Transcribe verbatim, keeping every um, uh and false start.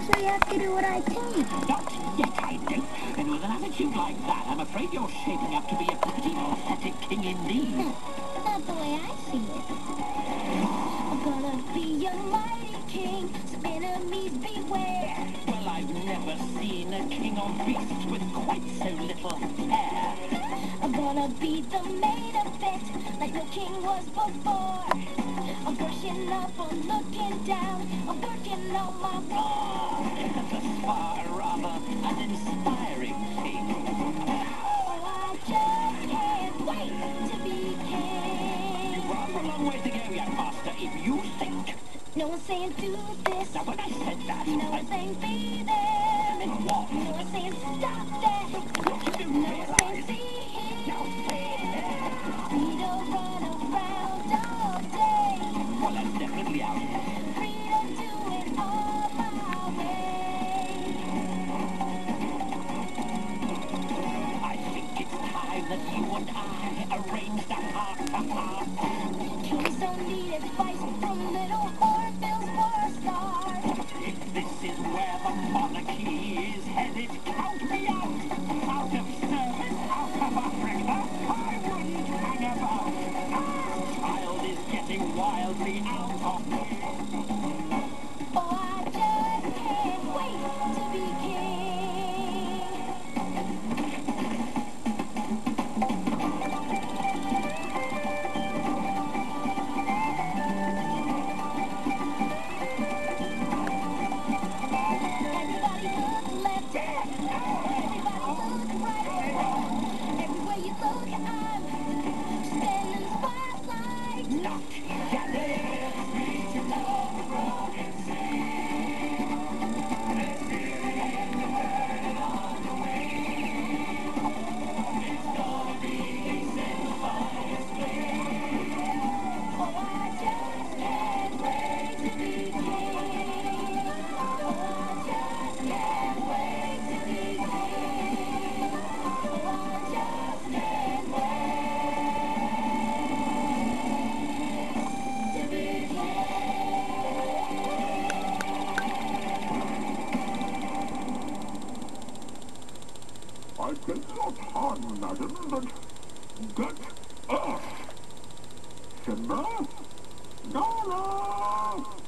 So you have to do what I tell you. Not yet, I don't. And with an attitude like that, I'm afraid you're shaping up to be a pretty pathetic king indeed. Hmm. Not the way I see it. I'm gonna be a mighty king, so enemies beware. Well, I've never seen a king or beast with quite so little hair. I'm gonna be the main event, like no king was before. I'm brushing up, I'm looking down, I'm working on my war. That's far rather an inspiring king. Oh, I just can't wait to be king. You've rather a long way to go yet, Master, if you think. No one's saying do this. Now, when I said that, No I one's saying be there. meant what? No one's saying stop that. What you No one's realize? saying see here. Now, say it. Free to run around all day. Well, that's definitely out. Free to do it all my way. I think it's time that you and I arranged a heart-to-heart. Kings don't need advice from little hornbills for a start. If this is where the monarchy is headed, count me out. Out of service, out of Africa, I wouldn't hang about. This child is getting wildly out of me. Oh, I just can't wait to be king. Everybody look left, everybody look right. Everywhere you look, I'm standing in the spotlight. Not yet. Oh, I just can't wait to be king. Oh, I just can't wait to be king. Oh, I just can't wait to be king. I beg your pardon, madam, but get up! Simba? Nala!